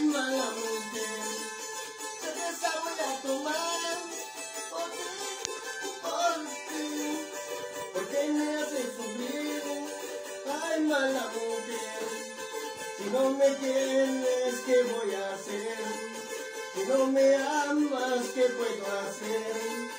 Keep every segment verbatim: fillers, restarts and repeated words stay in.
mala mujer, cerveza voy a tomar por ti, por ti, porque me hace sufrir. Ay, mala mujer, si no me quieres, ¿qué voy a hacer? Si no me amas, ¿qué puedo hacer?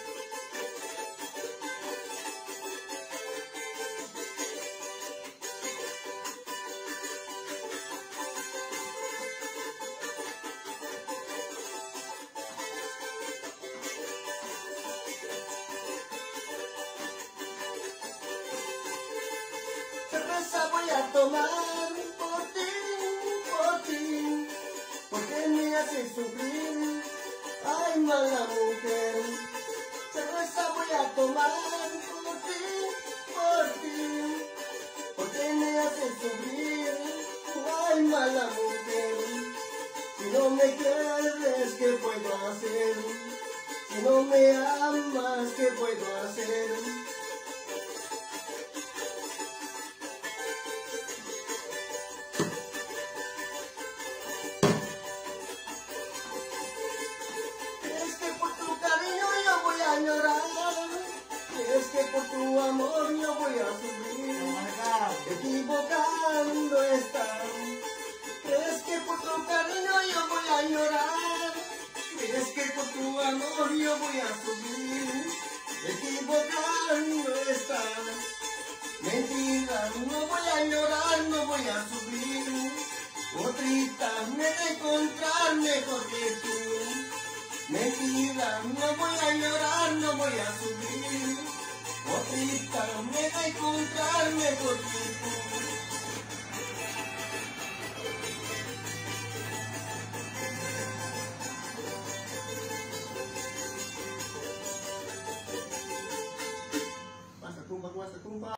Cerveza voy a tomar por ti, por ti, porque me hace sufrir. Ay, mala mujer, cerveza voy a tomar por ti, por ti, porque me hace sufrir. Ay, mala mujer, si no me quieres, ¿qué puedo hacer? Si no me amas, ¿qué puedo hacer? A llorar, es que por tu amor yo voy a sufrir, equivocando estar. Es que por tu cariño yo voy a llorar, es que por tu amor yo voy a sufrir, equivocando estar. Mentira, no voy a llorar, no voy a sufrir, otrita me de encontrar mejor que tú. Mentira, no voy a llorar, no voy a subir, otrita me va a encontrar mejor